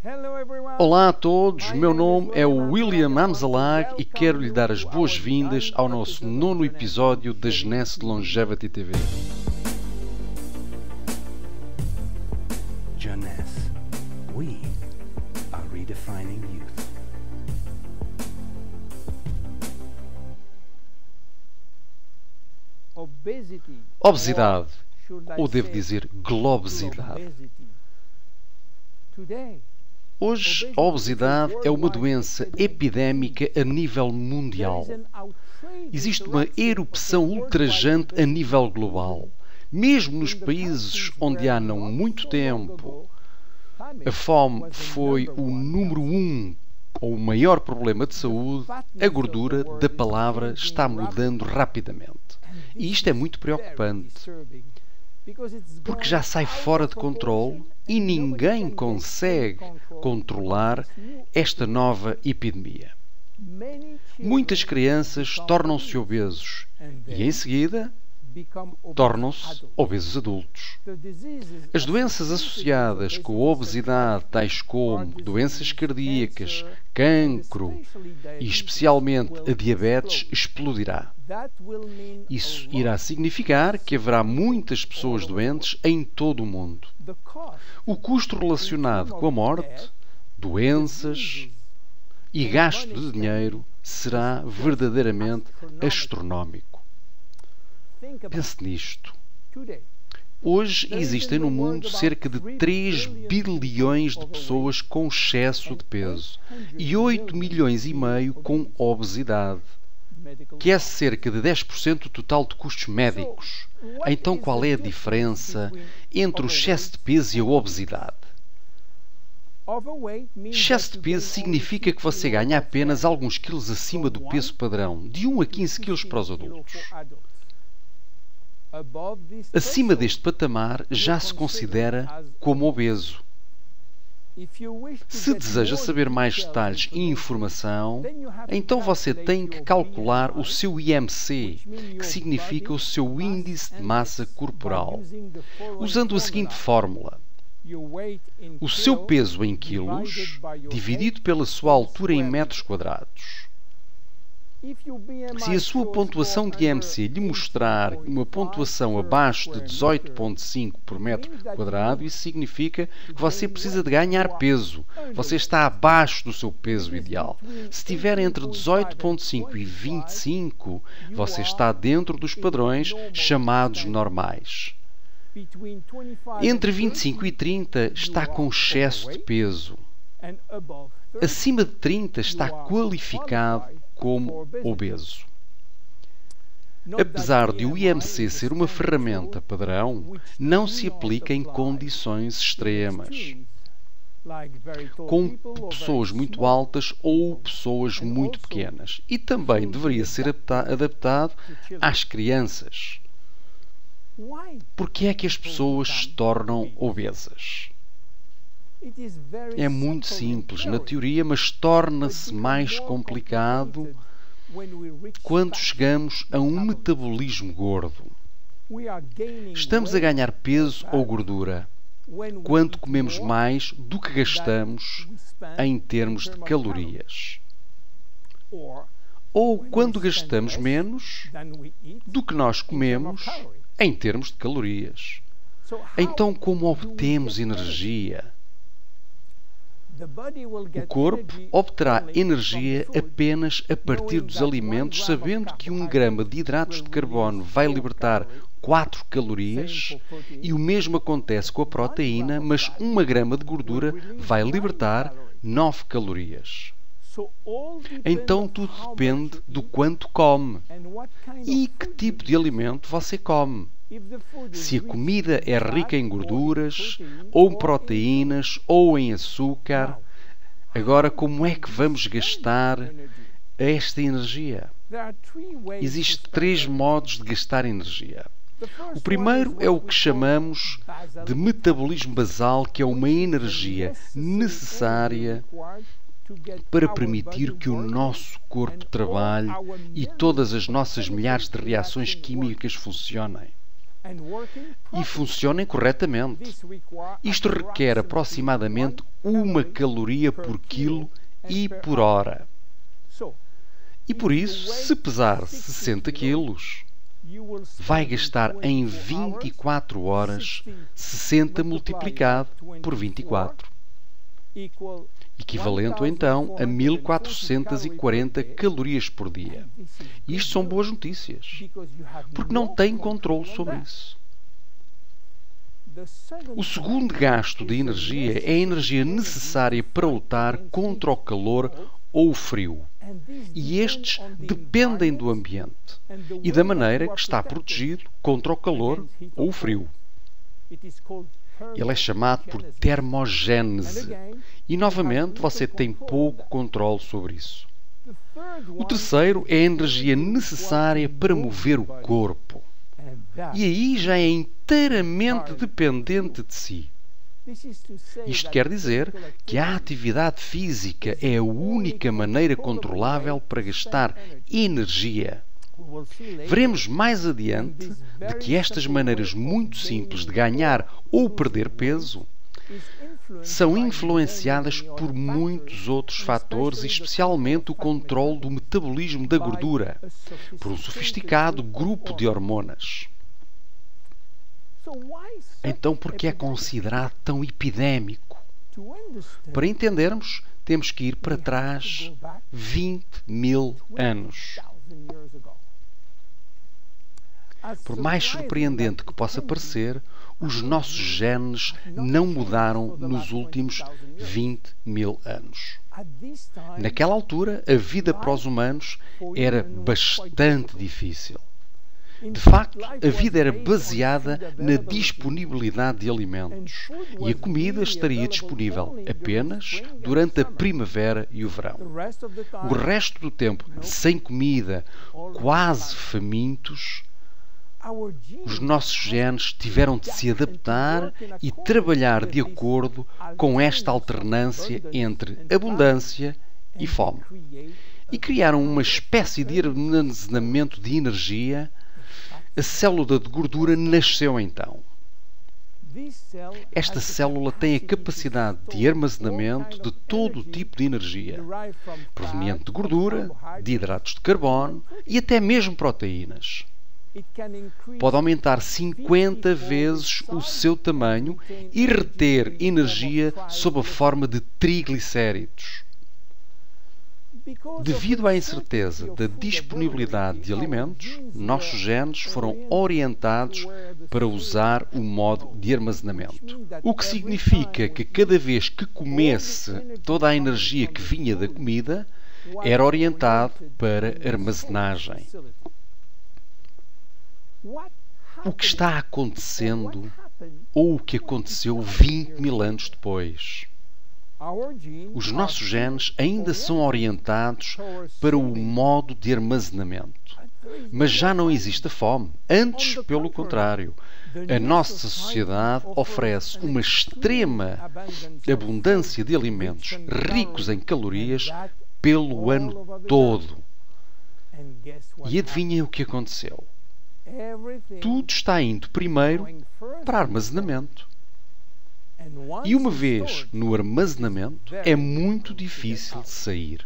Olá a todos, meu nome é William Amzalag e quero lhe dar as boas-vindas ao nosso 9º episódio da Genesse de Longevity TV. Jeunesse, we are redefining youth. Obesidade, ou devo dizer globesidade. Hoje, a obesidade é uma doença epidémica a nível mundial. Existe uma erupção ultrajante a nível global. Mesmo nos países onde há não muito tempo, a fome foi o número 1 ou o maior problema de saúde, a gordura da palavra está mudando rapidamente. E isto é muito preocupante, porque já sai fora de controle e ninguém consegue controlar esta nova epidemia. Muitas crianças tornam-se obesos e, em seguida, tornam-se obesos adultos. As doenças associadas com a obesidade, tais como doenças cardíacas, cancro e especialmente a diabetes, explodirá. Isso irá significar que haverá muitas pessoas doentes em todo o mundo. O custo relacionado com a morte, doenças e gasto de dinheiro será verdadeiramente astronómico. Pense nisto. Hoje existem no mundo cerca de 3 bilhões de pessoas com excesso de peso e 8 milhões e meio com obesidade, que é cerca de 10% do total de custos médicos. Então qual é a diferença entre o excesso de peso e a obesidade? Excesso de peso significa que você ganha apenas alguns quilos acima do peso padrão, de 1 a 15 quilos para os adultos. Acima deste patamar já se considera como obeso. Se deseja saber mais detalhes e informação, então você tem que calcular o seu IMC, que significa o seu índice de massa corporal, usando a seguinte fórmula: o seu peso em quilos dividido pela sua altura em metros quadrados. Se a sua pontuação de IMC lhe mostrar uma pontuação abaixo de 18,5 por metro quadrado, isso significa que você precisa de ganhar peso. Você está abaixo do seu peso ideal. Se estiver entre 18,5 e 25, você está dentro dos padrões chamados normais. Entre 25 e 30 está com excesso de peso. Acima de 30 está qualificado como obeso. Apesar de o IMC ser uma ferramenta padrão, não se aplica em condições extremas, com pessoas muito altas ou pessoas muito pequenas, e também deveria ser adaptado às crianças. Por que é que as pessoas se tornam obesas? É muito simples na teoria, mas torna-se mais complicado quando chegamos a um metabolismo gordo. Estamos a ganhar peso ou gordura quando comemos mais do que gastamos em termos de calorias. Ou quando gastamos menos do que nós comemos em termos de calorias. Então, como obtemos energia? O corpo obterá energia apenas a partir dos alimentos, sabendo que 1 grama de hidratos de carbono vai libertar 4 calorias, e o mesmo acontece com a proteína, mas 1 grama de gordura vai libertar 9 calorias. Então tudo depende do quanto come e que tipo de alimento você come. Se a comida é rica em gorduras, ou em proteínas, ou em açúcar, agora como é que vamos gastar esta energia? Existem 3 modos de gastar energia. O primeiro é o que chamamos de metabolismo basal, que é uma energia necessária para permitir que o nosso corpo trabalhe e todas as nossas milhares de reações químicas funcionem. E funcionem corretamente. Isto requer aproximadamente 1 caloria por quilo e por hora. E por isso, se pesar 60 quilos, vai gastar em 24 horas 60 multiplicado por 24. Equivalente então a 1440 calorias por dia. E isto são boas notícias, porque não tem controle sobre isso. O segundo gasto de energia é a energia necessária para lutar contra o calor ou o frio. E estes dependem do ambiente e da maneira que está protegido contra o calor ou o frio. Ele é chamado por termogênese. E, novamente, você tem pouco controle sobre isso. O terceiro é a energia necessária para mover o corpo. E aí já é inteiramente dependente de si. Isto quer dizer que a atividade física é a única maneira controlável para gastar energia. Veremos mais adiante de que estas maneiras muito simples de ganhar ou perder peso são influenciadas por muitos outros fatores, especialmente o controle do metabolismo da gordura, por um sofisticado grupo de hormonas. Então, por que é considerado tão epidémico? Para entendermos, temos que ir para trás 20.000 anos. Por mais surpreendente que possa parecer, os nossos genes não mudaram nos últimos 20.000 anos. Naquela altura, a vida para os humanos era bastante difícil. De facto, a vida era baseada na disponibilidade de alimentos e a comida estaria disponível apenas durante a primavera e o verão. O resto do tempo, sem comida, quase famintos, os nossos genes tiveram de se adaptar e trabalhar de acordo com esta alternância entre abundância e fome. E criaram uma espécie de armazenamento de energia. A célula de gordura nasceu então. Esta célula tem a capacidade de armazenamento de todo o tipo de energia, proveniente de gordura, de hidratos de carbono e até mesmo proteínas. Pode aumentar 50 vezes o seu tamanho e reter energia sob a forma de triglicéridos. Devido à incerteza da disponibilidade de alimentos, nossos genes foram orientados para usar o modo de armazenamento. O que significa que cada vez que comesse toda a energia que vinha da comida, era orientado para armazenagem. O que está acontecendo, ou o que aconteceu 20.000 anos depois? Os nossos genes ainda são orientados para o modo de armazenamento. Mas já não existe a fome. Antes, pelo contrário, a nossa sociedade oferece uma extrema abundância de alimentos ricos em calorias pelo ano todo. E adivinhem o que aconteceu? Tudo está indo primeiro para armazenamento. E uma vez no armazenamento, é muito difícil de sair.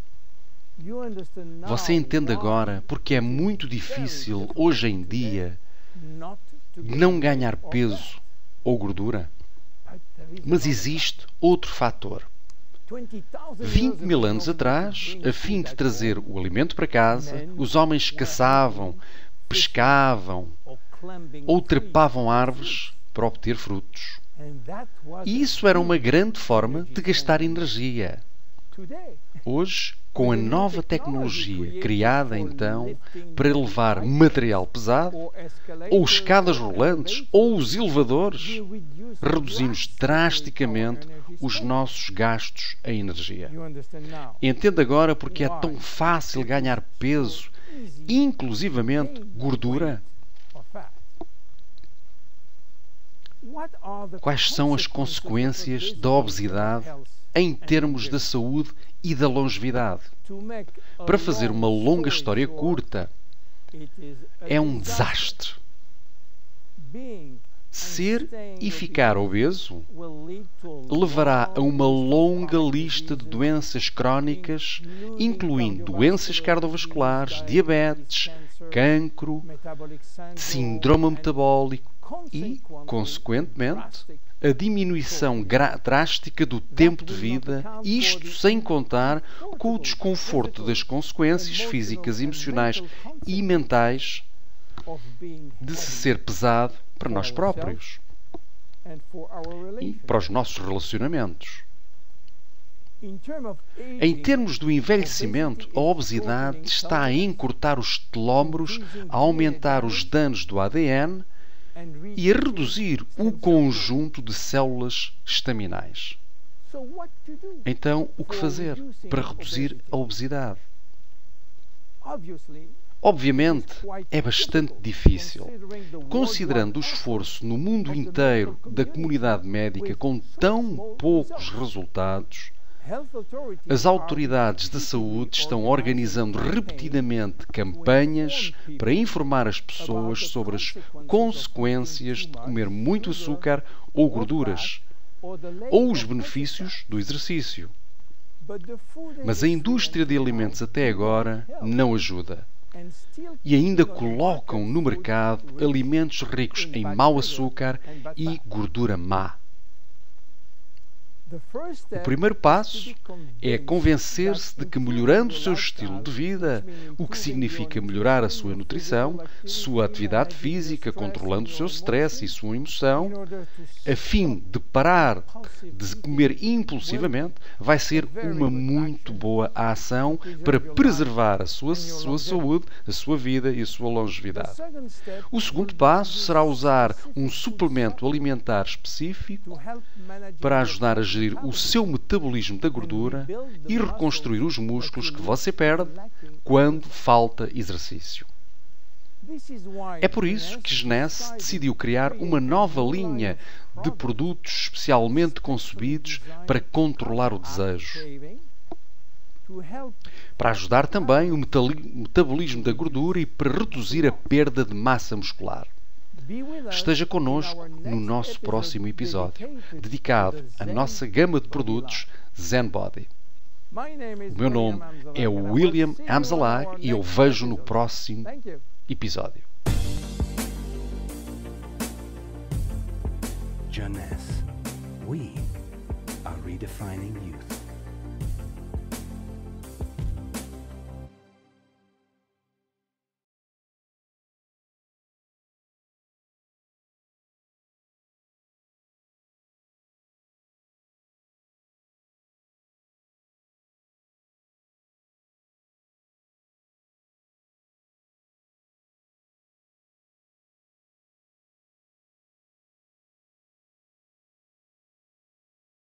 Você entende agora porque é muito difícil, hoje em dia, não ganhar peso ou gordura? Mas existe outro fator. 20.000 anos atrás, a fim de trazer o alimento para casa, os homens caçavam, pescavam ou trepavam árvores para obter frutos. E isso era uma grande forma de gastar energia. Hoje, com a nova tecnologia criada então para levar material pesado, ou escadas rolantes, ou os elevadores, reduzimos drasticamente os nossos gastos em energia. Entenda agora porque é tão fácil ganhar peso, inclusivamente gordura. Quais são as consequências da obesidade em termos da saúde e da longevidade? Para fazer uma longa história curta, é um desastre. Ser e ficar obeso levará a uma longa lista de doenças crónicas, incluindo doenças cardiovasculares, diabetes, cancro, síndrome metabólico e, consequentemente, a diminuição drástica do tempo de vida, isto sem contar com o desconforto das consequências físicas, emocionais e mentais de se ser pesado para nós próprios e para os nossos relacionamentos. Em termos do envelhecimento, a obesidade está a encurtar os telómeros, a aumentar os danos do ADN e a reduzir o conjunto de células estaminais. Então, o que fazer para reduzir a obesidade? Obviamente, é bastante difícil, considerando o esforço no mundo inteiro da comunidade médica com tão poucos resultados. As autoridades de saúde estão organizando repetidamente campanhas para informar as pessoas sobre as consequências de comer muito açúcar ou gorduras, ou os benefícios do exercício. Mas a indústria de alimentos até agora não ajuda. E ainda colocam no mercado alimentos ricos em mau açúcar e gordura má. O primeiro passo é convencer-se de que melhorando o seu estilo de vida, o que significa melhorar a sua nutrição, sua atividade física, controlando o seu stress e sua emoção, a fim de parar de comer impulsivamente, vai ser uma muito boa ação para preservar a sua saúde, a sua vida e a sua longevidade. O segundo passo será usar um suplemento alimentar específico para ajudar a gerir o seu metabolismo da gordura e reconstruir os músculos que você perde quando falta exercício. É por isso que Jeunesse decidiu criar uma nova linha de produtos especialmente concebidos para controlar o desejo, para ajudar também o metabolismo da gordura e para reduzir a perda de massa muscular. Esteja connosco no nosso próximo episódio, dedicado à nossa gama de produtos ZenBody. O meu nome é William Amzalag e eu vejo no próximo episódio. Jeunesse, we are redefining youth.